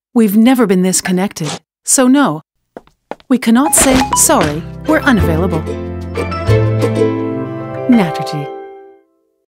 We've never been this connected, so no. We cannot say, sorry, we're unavailable. Naturgy.